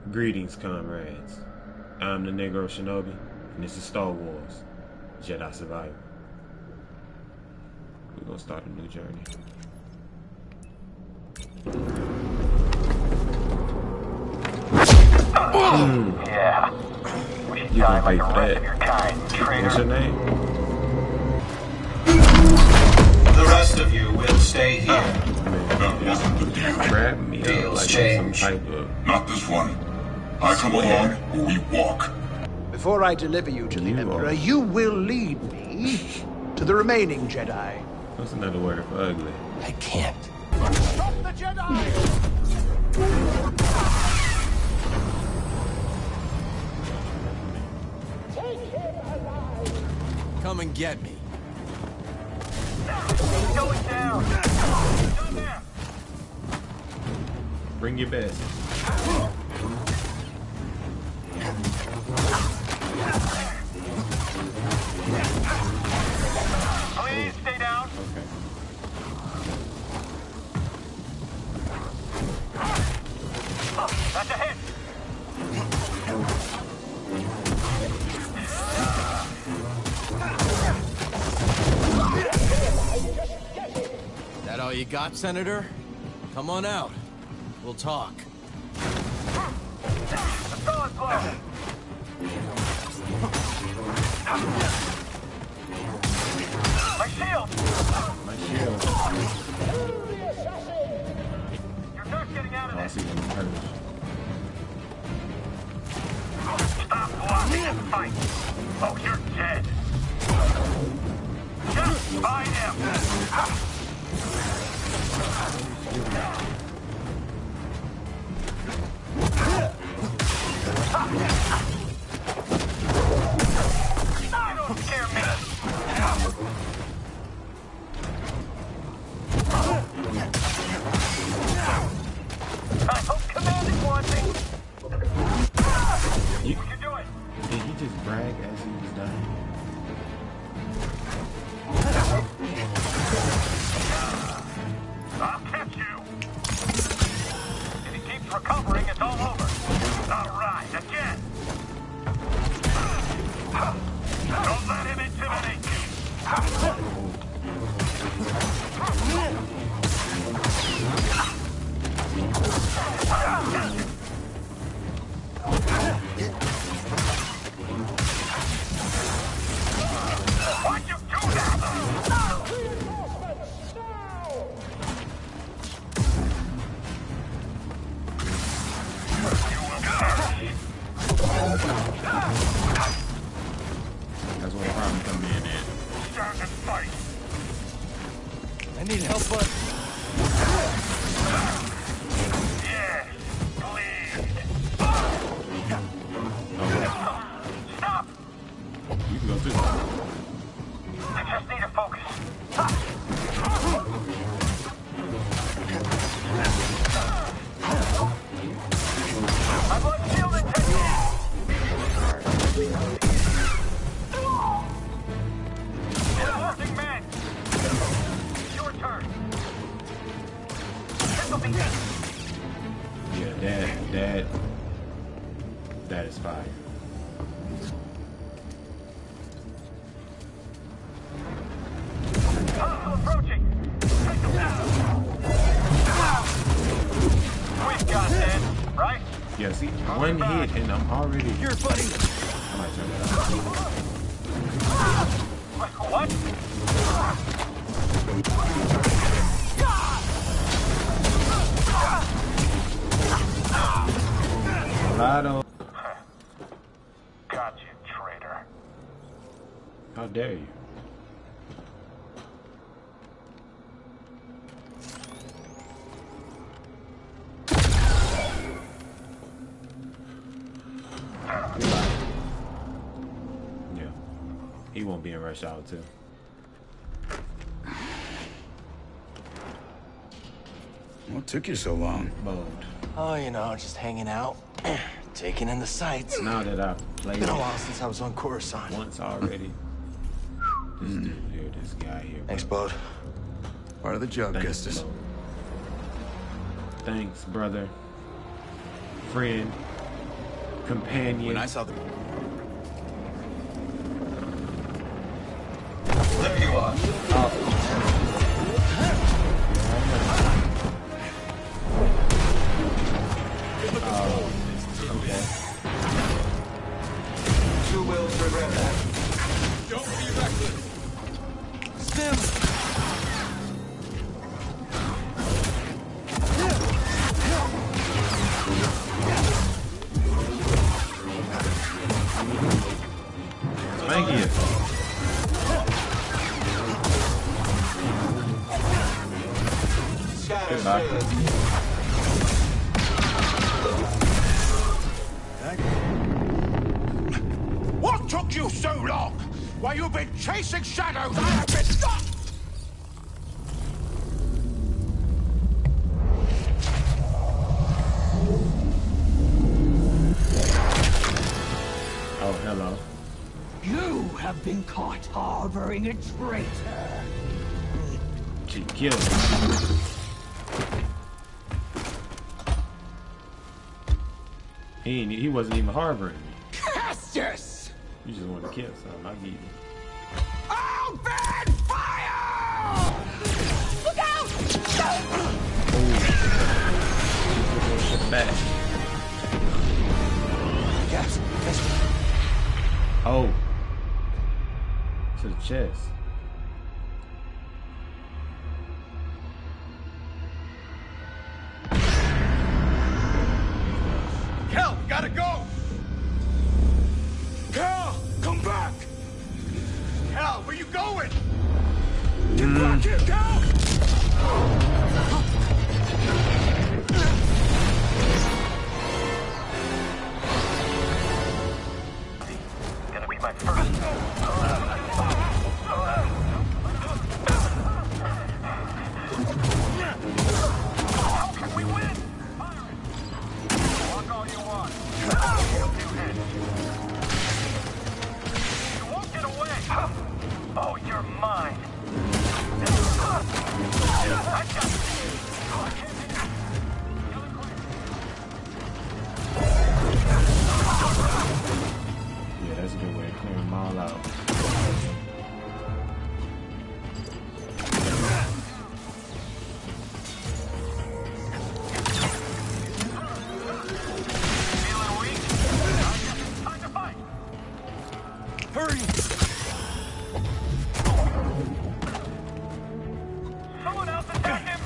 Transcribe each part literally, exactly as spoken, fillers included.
Greetings, comrades. I'm the Negro Shinobi, and this is Star Wars, Jedi Survivor. We're gonna start a new journey. Oh, yeah. We should You die gonna like pay the for rest that. of your kind, traitor. What's your name? The rest of you will stay here. That wasn't the deal. Grab me up Deals like some change. type of... Not this one. I come along or we walk. Before I deliver you to the You Emperor, are- you will lead me to the remaining Jedi. What's another word for ugly? I can't. Stop the Jedi! Come and get me. He's going down. Down there. Bring your best. Please stay down. Okay. That's a hit. That all you got, Senator? Come on out. We'll talk. The solid blow. My shield. My shield. You're not getting out of Oh, I this. see them hurt. Stop blocking and fight. Oh, you're dead. Just fight him. You don't scare me. I hope Commander wants me. You, We can do it. did he just brag as he was dying? I'll catch you. If he keeps recovering, it's all over. All right, again. Don't let him intimidate you. Why'd you do that? That's where the problem come in at. Stand and fight. I need help, but Yes, bleed. Oh, Stop! you can go too. I just need to focus. I've lost shield integrity. Losing men. Your turn. This'll be it. Yeah, that, that, that is fire. Hostile approaching. Take them down. We've got this, right? Yeah, see, one hit and I'm already... here, buddy. I might turn that off. What? I don't... Got you, traitor. How dare you? Yeah. He won't be in rush hour too. What took you so long? Bold. Oh, you know, just hanging out, taking in the sights. Now that I've played Been a it while since I was on Coruscant. once already. This dude here, this guy here. Thanks, bro. bud. Part of the job, Thanks, Gustus. bro. Thanks, brother. Friend. companion. When I saw the... There you are. Okay. You will regret that. Don't be reckless. Stim. Thank you. Scatter Goodbye. sailors. What took you so long? While you've been chasing shadows, I have been stuck! Oh, hello. You have been caught harboring a traitor. She killed me. He ain't, he wasn't even harboring me. Castus! You just wanted to kill something. I get you. Open fire! Look out! Shit back. Yes, yes. Oh. To the chest. Cal, gotta go! Cal, come back! Cal, where you going? Get back here, Cal! Gonna be my first. How can we win? Walk all you want. You won't get away. Oh, you're mine. I got you. Oh, I can't hit you. Killing clear. Yeah, that's a good way of clearing them all out. Feeling weak? Time to fight. Hurry! Someone else attack him.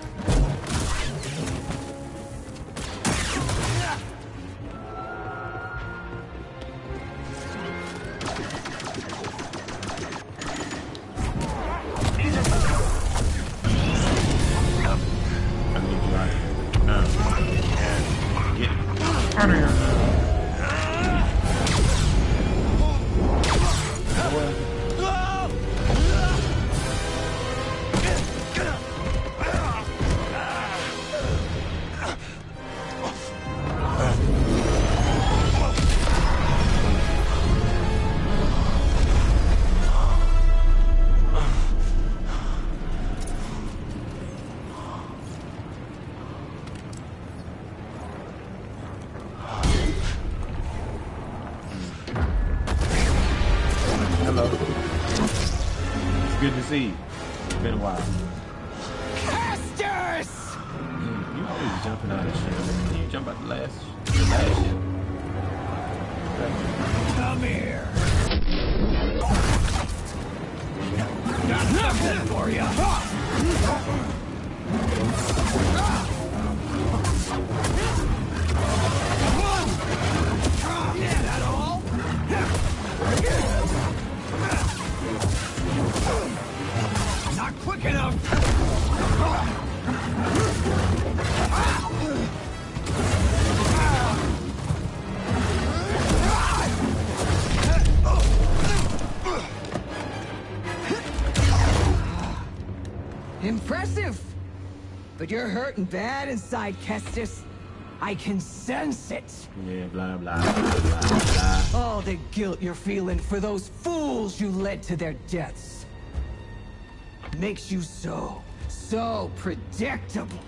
I need you out here. Now. Get out of here. Hello. It's good to see you. It's been a while. Castus! You always jumping out of shit. Can you jump out the last, the last ship? Come here. Got something for you. Yeah, that all? Not quick enough. Impressive. But you're hurting bad inside, Kestis. I can sense it. Yeah, blah, blah, blah, blah, blah. All the guilt you're feeling for those fools you led to their deaths makes you so, so predictable.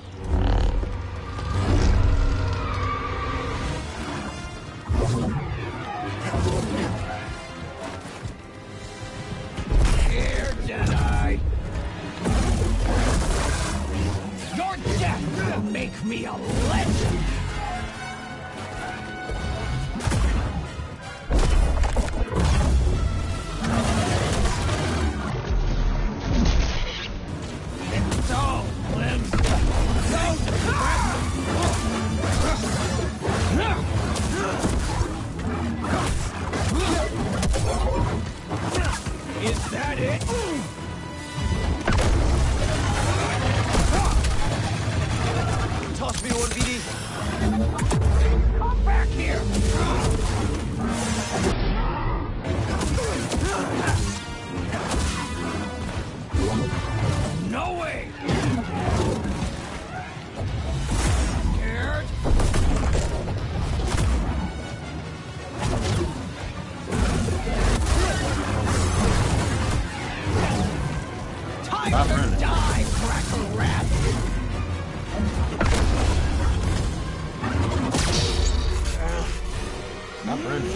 Stop running.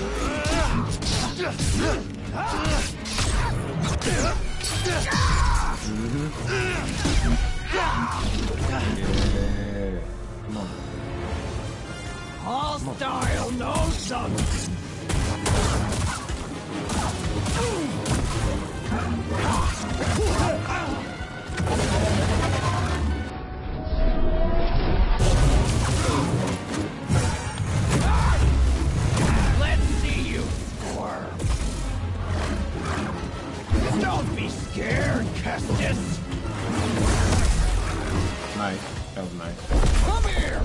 Mm-hmm. Yeah. Come on. All style, no substance. Let's see you squirm. Don't be scared, Kestis. Nice. That was nice. Come here.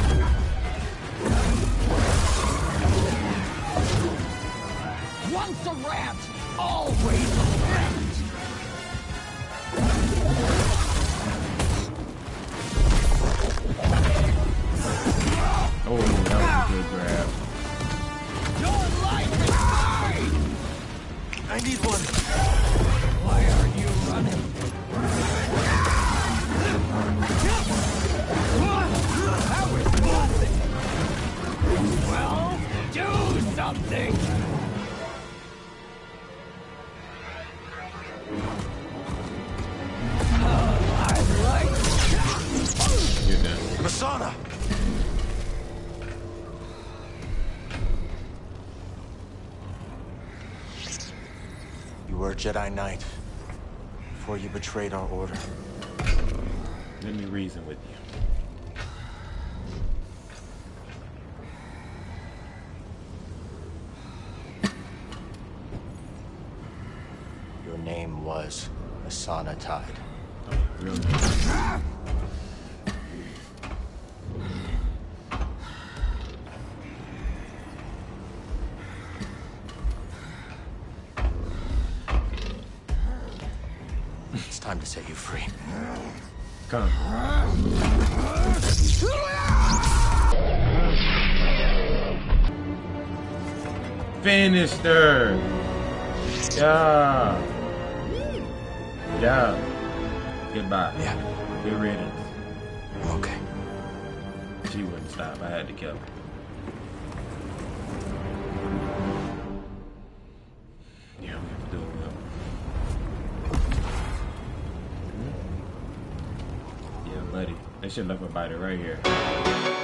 Once a rat, always a rat. Oh, that was a good grab. Your life is mine. I need one. Why are you running? That was nothing. Well, do something. I like. You're done. Masana! You were a Jedi Knight before you betrayed our order. Let me reason with you. Your name was Masana Tide. Oh, really? It's time to set you free. Come. Finished her. Yeah. Yeah. Goodbye. Yeah, Good riddance. I'm okay. She wouldn't stop. I had to kill her. Yeah, we have to do it well. Yeah, buddy. They should have left a biter right here.